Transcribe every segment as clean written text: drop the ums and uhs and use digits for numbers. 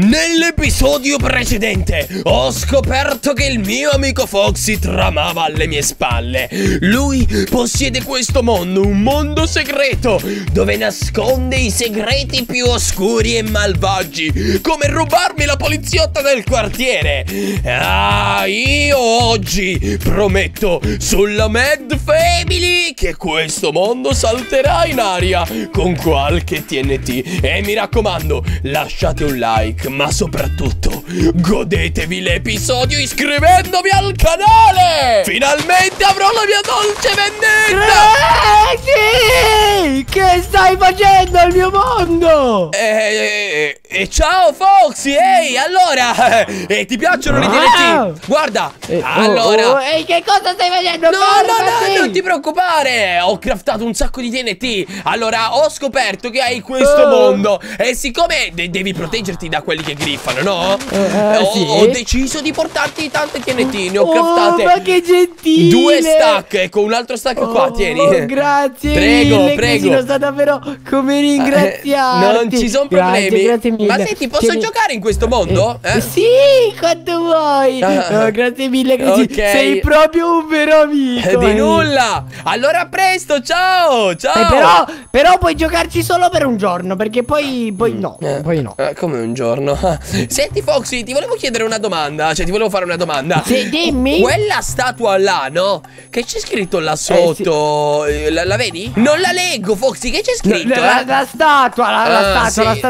Nell'episodio precedente ho scoperto che il mio amico Foxy tramava alle mie spalle. Lui possiede questo mondo, un mondo segreto, dove nasconde i segreti più oscuri e malvagi, come rubarmi la poliziotta del quartiere. Io oggi prometto sulla Mad Family che questo mondo salterà in aria con qualche TNT. E mi raccomando, lasciate un like, ma soprattutto godetevi l'episodio iscrivendovi al canale! Finalmente avrò la mia dolce vendetta! Crazy! Che stai facendo al mio mondo? Ciao Foxy, ehi, allora, ti piacciono le TNT? Guarda, allora... che cosa stai facendo? No, non ti preoccupare, ho craftato un sacco di TNT. Allora, ho scoperto che hai questo mondo e siccome devi proteggerti da quelli che griffano, no? Ho deciso di portarti tante TNT, ne ho craftate. Ma che gentile! 2 stack, ecco, un altro stack qua, tieni. Grazie prego, mille, prego. Non so davvero come ringraziarti. Non ci sono problemi. Grazie mille. Ma senti, posso giocare in questo mondo? Sì, quanto vuoi. Grazie mille, Crazy. Ok. Sei proprio un vero amico. Di nulla. Allora a presto, ciao. Però puoi giocarci solo per un giorno, perché poi no. Poi no. Come un giorno? Senti Foxy, ti volevo chiedere una domanda. Cioè ti volevo fare una domanda. Sì, dimmi. Quella statua là, no? Che c'è scritto là sotto? Sì. La vedi? Non la leggo, Foxy, che c'è scritto? La statua. Guarda,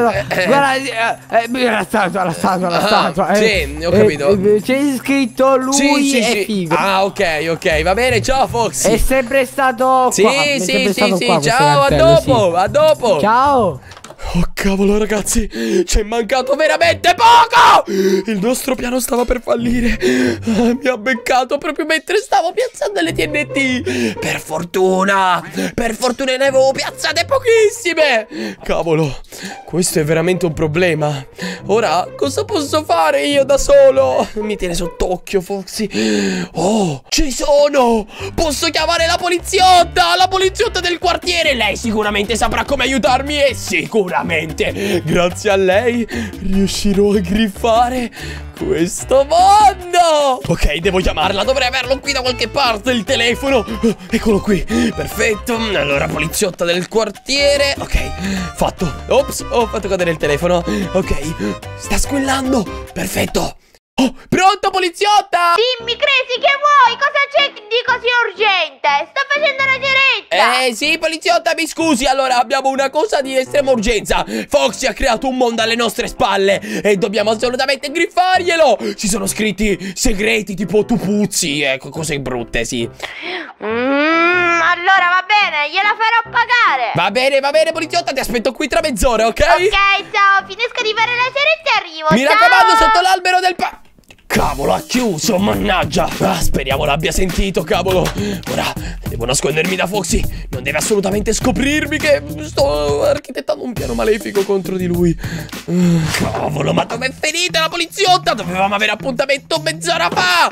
la statua. Sì, ho capito. C'è scritto lui è figo. Ah, ok, va bene, ciao Foxy. È sempre stato qua. Sì, ciao, a dopo. Ciao. Oh cavolo ragazzi, ci è mancato veramente poco. Il nostro piano stava per fallire. Mi ha beccato proprio mentre stavo piazzando le TNT. Per fortuna ne avevo piazzate pochissime. Cavolo, questo è veramente un problema. Ora cosa posso fare io da solo? Mi tiene sott'occhio Foxy. Oh, ci sono. Posso chiamare la poliziotta del quartiere. Lei sicuramente saprà come aiutarmi e sicuramente grazie a lei riuscirò a griffare questo mondo. Ok, devo chiamarla, dovrei averlo qui da qualche parte il telefono. Eccolo qui, perfetto. Allora, poliziotta del quartiere. Ok, fatto. Ops, ho fatto cadere il telefono. Ok, sta squillando. Perfetto. Oh, pronto poliziotta? Dimmi Crazy, che vuoi? Cosa c'è di così urgente? Sto facendo una diretta. Sì poliziotta, mi scusi. Allora abbiamo una cosa di estrema urgenza. Foxy ha creato un mondo alle nostre spalle e dobbiamo assolutamente griffarglielo. Ci sono scritti segreti tipo tu puzzi, ecco, cose brutte, sì. Allora va bene, gliela farò pagare. Va bene poliziotta, ti aspetto qui tra mezz'ora, ok? Ok, ciao, finisco di fare la diretta e arrivo. Mi raccomando, sotto l'albero del Cavolo, ha chiuso, mannaggia. Speriamo l'abbia sentito, cavolo. Ora devo nascondermi da Foxy. Non deve assolutamente scoprirmi che sto architettando un piano malefico contro di lui. Cavolo, ma dov'è finita la poliziotta? Dovevamo avere appuntamento mezz'ora fa.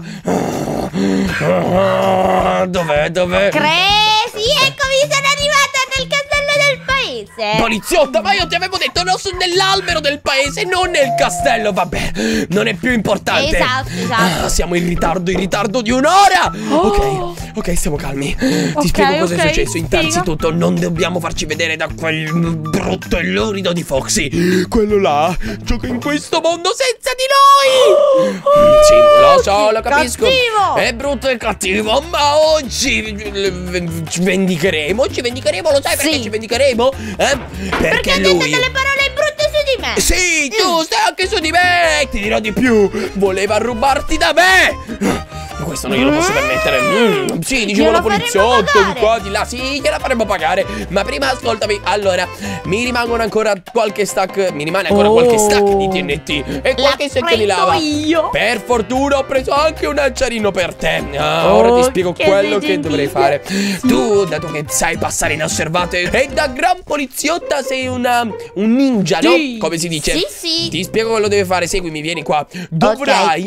Dov'è? Crazy, eccomi, sono arrivata nel castello del paese. Poliziotta, ma io ti avevo detto non sono nell'albero del paese, non nel castello. Vabbè, non è più importante. Esatto. Siamo in ritardo di un'ora. Ok, stiamo calmi. Ti spiego cosa è successo. Innanzitutto non dobbiamo farci vedere da quel brutto e lurido di Foxy. Quello là gioca in questo mondo senza di noi. Sì, lo so, lo capisco. Cattivo. È brutto e cattivo, ma oggi ci vendicheremo, lo sai perché ci vendicheremo? Perché ha detto lui delle parole brutte su di me. Sì, giusto, anche su di me. Ti dirò di più, voleva rubarti da me. Questo non glielo posso permettere. Sì, dicevo la poliziotta di qua, di là. Sì, gliela faremo pagare. Ma prima ascoltami. Allora, mi rimangono ancora qualche stack. Mi rimane ancora qualche stack di TNT e qualche secchio di lava. Per fortuna ho preso anche un acciarino per te. Ora ti spiego quello che dovrei fare. Tu, dato che sai passare inosservato e da gran poliziotta sei un ninja, no? Come si dice? Sì. Ti spiego quello che devi fare. Seguimi, vieni qua. Dovrai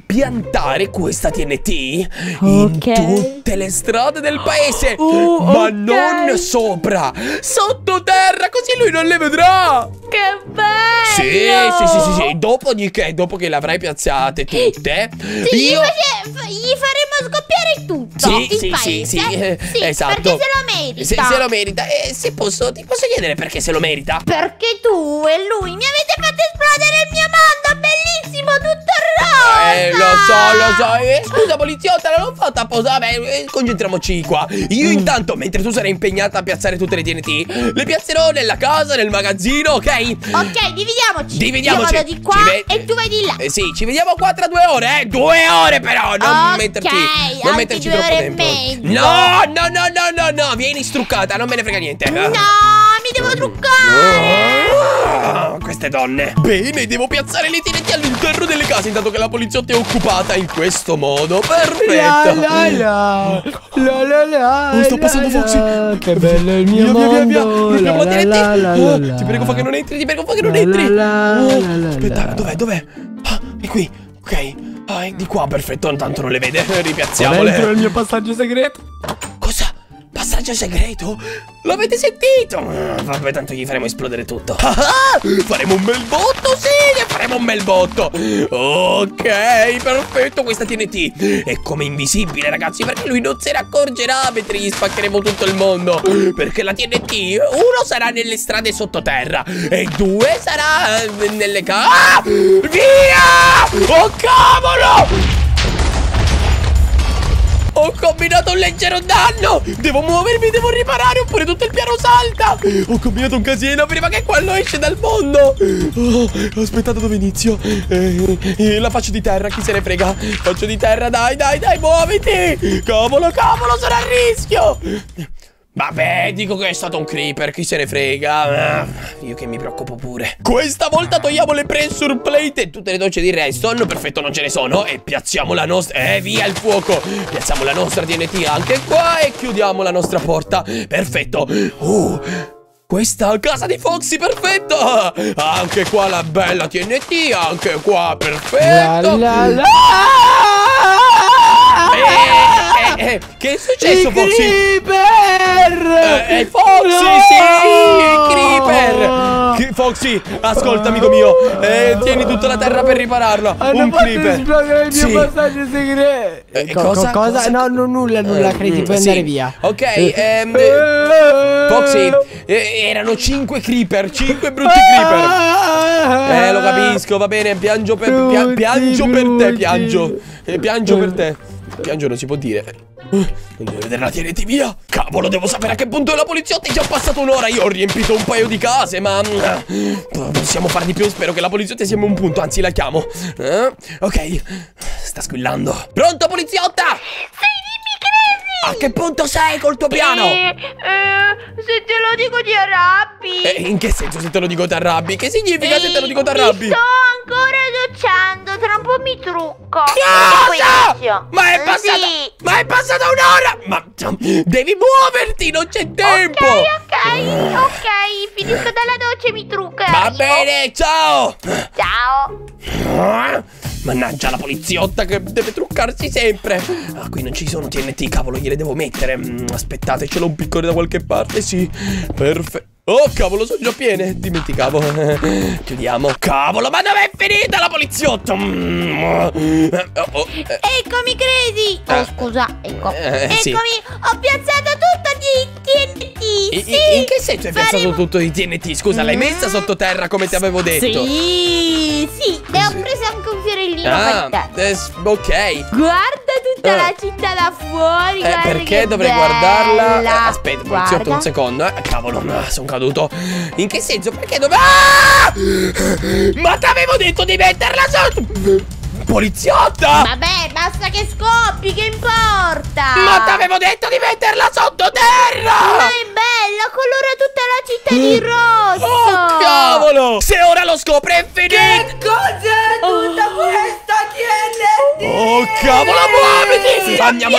piantare questa TNT in tutte le strade del paese, ma non sopra, sottoterra, così lui non le vedrà. Che bello! Sì. Dopodiché, dopo che le avrai piazzate tutte, gli faremo scoppiare tutto. Sì, esatto. Perché se lo merita. Se lo merita. E ti posso chiedere perché se lo merita? Perché tu e lui mi avete fatto esplodere il mio mondo, bellissimo, tutto rosa. Lo so. Scusa poliziotta, non l'ho fatta apposta. Vabbè, concentriamoci qua. Io intanto, mentre tu sarai impegnata a piazzare tutte le TNT, le piazzerò nella casa, nel magazzino, ok? Ok, dividiamoci. Dividiamoci. Io vado di qua e tu vai di là. Sì, ci vediamo qua tra 2 ore, 2 ore però, non metterci troppo tempo. No, vieni struccata, non me ne frega niente. No, mi devo truccare. Queste donne. Bene, devo piazzare le TNT all'interno delle case intanto che la poliziotta è occupata in questo modo. Perfetto. Sto passando Foxy. Che bello il mio mondo. Via. La TNT. Ti prego fa che non entri, Aspetta, dov'è? Ah, è qui, ok. Ah, è di qua, perfetto, intanto non le vede. Ripiazziamole. Dentro il mio passaggio segreto. Cosa? Passaggio segreto? L'avete sentito? Vabbè, tanto gli faremo esplodere tutto. Faremo un bel botto, sì, faremo un bel botto. Ok, perfetto, questa TNT è come invisibile, ragazzi, perché lui non se ne accorgerà mentre gli spaccheremo tutto il mondo. Perché la TNT, 1 sarà nelle strade sottoterra e 2 sarà nelle case. Via! Oh, cavolo! Ho combinato un leggero danno. Devo muovermi, devo riparare oppure tutto il piano salta. Ho combinato un casino prima che quello esce dal mondo. Aspettate, dove inizio? La faccio di terra, chi se ne frega. Faccio di terra, dai, muoviti. Cavolo, sono a rischio. Vabbè, dico che è stato un creeper, chi se ne frega. Io che mi preoccupo pure. Questa volta togliamo le pressure plate e tutte le docce di redstone. Perfetto, non ce ne sono. E piazziamo la nostra... via il fuoco. Piazziamo la nostra TNT anche qua e chiudiamo la nostra porta. Perfetto. Questa casa di Foxy, perfetto. Anche qua la bella TNT. Anche qua, perfetto. Che è successo, Foxy? Creeper! Foxy, sì, Creeper. Foxy, ascolta, amico mio. Tieni tutta la terra per ripararla. Un Creeper. Esplodere il mio passaggio segreto. Cosa? No, nulla, Crazy, puoi andare via. Ok, Foxy, erano 5 Creeper, 5 brutti Creeper. Lo capisco, va bene, piango per te. Piangio non si può dire. Non devo vedere la TNT, via. Cavolo, devo sapere a che punto è la poliziotta. È già passata un'ora. Io ho riempito un paio di case, ma possiamo fare di più. Spero che la poliziotta sia a un punto. Anzi, la chiamo. Ok, sta squillando. Pronto, poliziotta? Sì, dimmi, Crazy. A che punto sei col tuo piano? Se te lo dico ti arrabbi. In che senso se te lo dico ti arrabbi? Che significa se te lo dico ti arrabbi? Sto ancora docciando, tra un po' mi trucco. Cosa? Ma è passata... Sì. Ma è passata un'ora! Ma devi muoverti, non c'è tempo! Ok, finisco dalla doccia e mi trucco. Va bene, ciao! Ciao. Mannaggia la poliziotta che deve truccarsi sempre. Qui non ci sono TNT, cavolo, gliele devo mettere. Aspettate, ce l'ho un piccone da qualche parte, sì. Perfetto. Oh, cavolo, sono già piene. Dimenticavo. Chiudiamo. Cavolo, ma dov'è finita la poliziotta? Eccomi, Crazy. Scusa, ecco. Sì. Eccomi, ho piazzato tutto di TNT. In che senso hai piazzato tutto di TNT? Scusa, l'hai messa sottoterra come ti avevo detto? Sì, e ho preso anche un fiorellino per te. Ok. Guarda tutta la città da fuori. Perché dovrei guardarla? Aspetta, poliziotto, un secondo. Cavolo, sono caduto. In che senso? Perché dove... Ma t'avevo detto di metterla sotto... Poliziotta! Vabbè, basta che scoppi, che importa? Ma t'avevo detto di metterla sottoterra! Ma è bella, colora tutta la città di rosso! Oh, cavolo! Se ora lo scopre è finito! Che cos'è tutta questa TNT? Oh, cavolo, muoviti!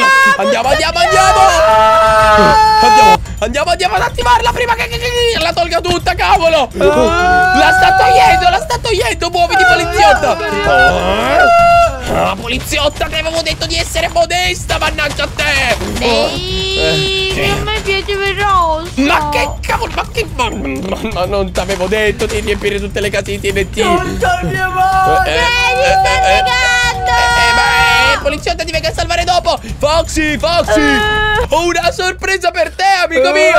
Andiamo ad attivarla prima che la tolga tutta, cavolo! La sta togliendo, muoviti, poliziotta! Ah, poliziotta, ti avevo detto di essere modesta, mannaggia a te! Ehi, a me piace il rosso. Ma che cavolo, ma non ti avevo detto di riempire tutte le case di TNT. Tutto il mio mondo. Mi sta negando. Poliziotta, ti venga a salvare dopo. Foxy, ho una sorpresa per te, amico mio.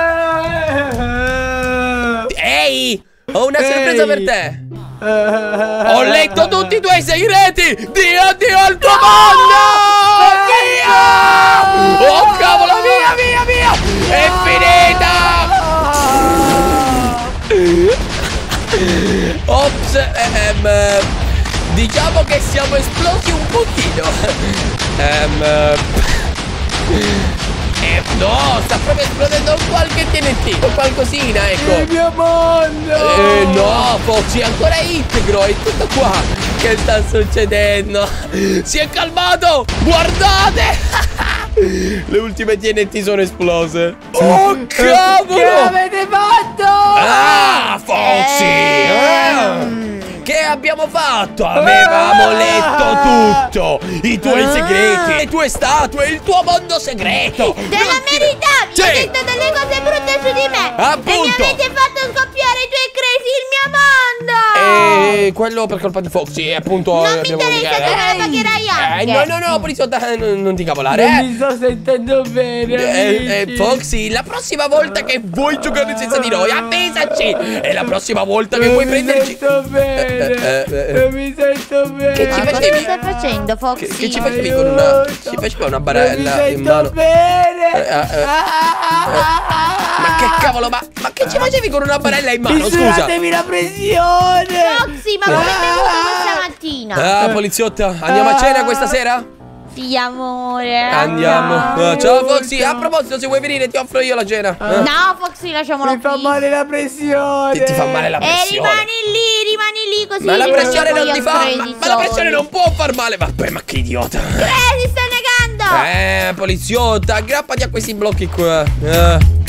Ehi, ho una sorpresa per te. Ho letto tutti i tuoi segreti. Dio addio al tuo mondo. Via. Oh cavolo, via. È finita. Ops, diciamo che siamo esplosi un pochino. No, sta proprio esplodendo qualche TNT, qualcosina, ecco. Il mio mondo. No, Foxy, ancora integro, è tutto qua. Che sta succedendo? Si è calmato, guardate. Le ultime TNT sono esplose. Oh, cavolo! Che avete fatto? Ah, Foxy! Che abbiamo fatto? Avevamo letto tutto! I tuoi segreti, le tue statue, il tuo mondo segreto! Della verità, mi hai detto delle cose brutte su di me. Appunto! E mi avete fatto scoppiare i tuoi crazy, il mio mondo! E quello per colpa di Foxy, appunto. Non mi interessa, te me lo pagherai anche. No, poliziotta, non ti cavolare, Non mi sto sentendo bene, amici. Foxy, la prossima volta che vuoi giocare senza di noi, avvisaci! E la prossima volta che vuoi prenderci... Non mi sento bene. Che ci Ma cosa facevi? stai facendo, Foxy? Che ci facevi con una... Ci faceva una barella in mano. Bene. Ma che cavolo, ma che ci facevi con una barella in mano, scusa? Misuratevi la pressione. Foxy, ma come hai bevuto questa mattina? Ah, poliziotta, andiamo a cena questa sera? Sì, amore. Andiamo. Ciao, Foxy. A proposito, se vuoi venire ti offro io la cena. No, Foxy, lasciamolo Mi fa qui. male la pressione. Ti fa male la pressione. Rimani lì così. Ma la pressione non ti fa. Crazy Ma la pressione Soli. non può far male. Vabbè, ma che idiota. Si sta negando. Poliziotta, aggrappati a questi blocchi qua.